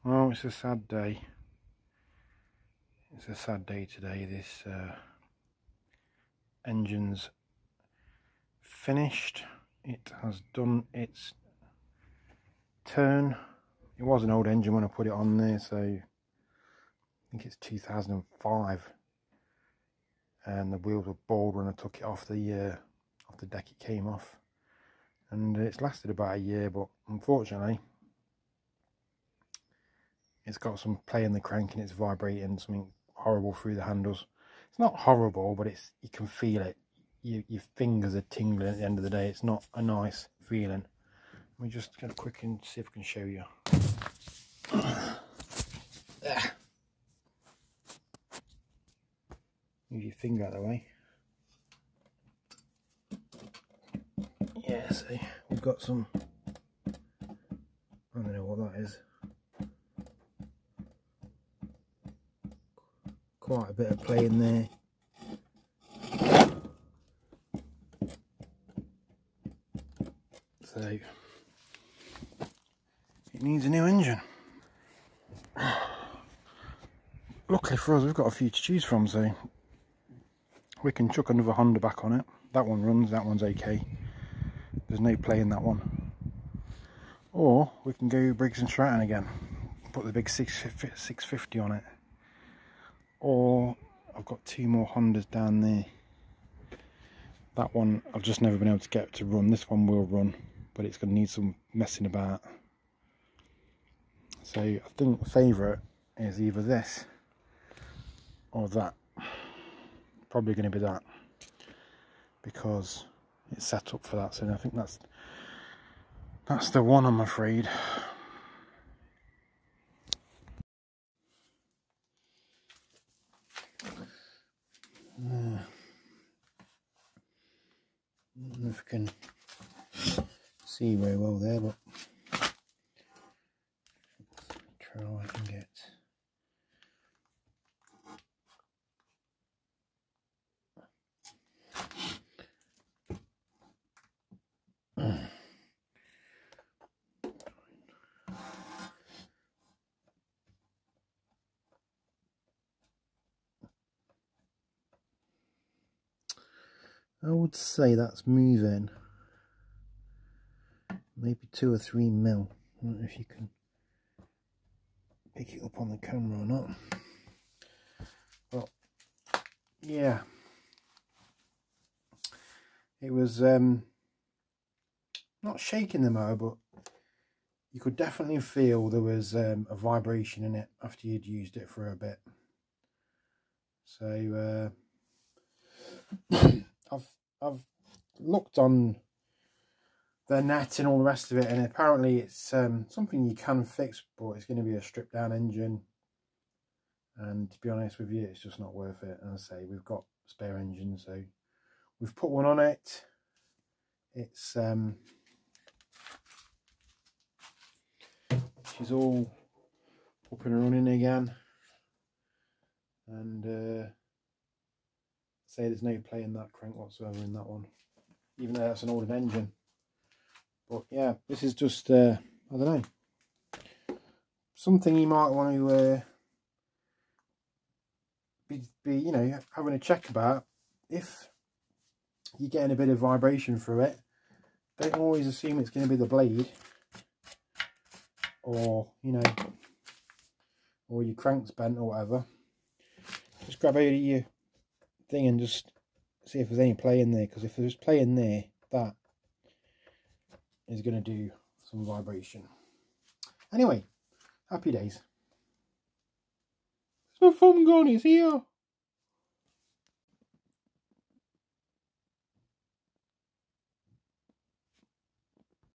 Well, it's a sad day. It's a sad day today. This engine's finished. It has done its turn. It was an old engine when I put it on there, so I think it's 2005. And the wheels were bald when I took it off the deck. It came off, and it's lasted about a year. But unfortunately, it's got some play in the crank and it's vibrating something horrible through the handles. It's not horrible, but you can feel it. Your fingers are tingling at the end of the day. It's not a nice feeling. Let me just get a quick and see if I can show you. Move your finger out of the way. Yeah, see, we've got some, I don't know what that is. Quite a bit of play in there. So it needs a new engine. Luckily for us, we've got a few to choose from, so we can chuck another Honda back on it. That one runs, that one's okay. There's no play in that one. Or we can go Briggs & Stratton again, put the big 650 on it. Or I've got two more Hondas down there. That one I've just never been able to get to run. This one will run, but it's going to need some messing about. So I think the favourite is either this or that. Probably going to be that, because it's set up for that. So I think that's the one, I'm afraid. I don't know if you can see very well there, but try all I can get. I would say that's moving maybe 2 or 3 mil. I don't know if you can pick it up on the camera or not. But yeah, it was not shaking the motor, but you could definitely feel there was a vibration in it after you'd used it for a bit. So I've looked on the net and all the rest of it, and apparently it's something you can fix, but it's going to be a stripped down engine, and to be honest with you, it's just not worth it. And as I say, we've got spare engines, so we've put one on it. It's she's all up and running again, and say there's no play in that crank whatsoever in that one, even though that's an older engine. But yeah, this is just I don't know, something you might want to be you know, having a check about. If you're getting a bit of vibration through it, don't always assume it's going to be the blade, or you know, or your crank's bent or whatever. Just grab out your thing and just see if there's any play in there, because if there's play in there, that is going to do some vibration. Anyway, happy days. So fun gone is here.